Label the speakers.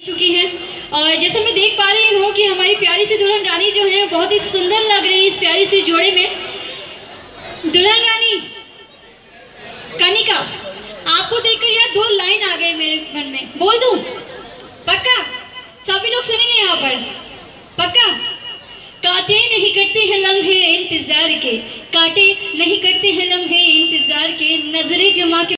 Speaker 1: चुकी हैं और जैसा मैं देख पा रही हूँ कि हमारी प्यारी सी दुल्हन रानी जो है बहुत ही सुंदर लग रही है इस प्यारी सी जोड़े में। दुल्हन रानी कनिका, आपको देखकर यार दो लाइन आ गए मेरे मन में, बोल दूं? पक्का? सभी लोग सुनेंगे यहाँ पर, पक्का? काटे नहीं करते हैं लम्हे इंतजार के, काटे नहीं करते हैं लम्हे इंतजार के, नजरें जमा के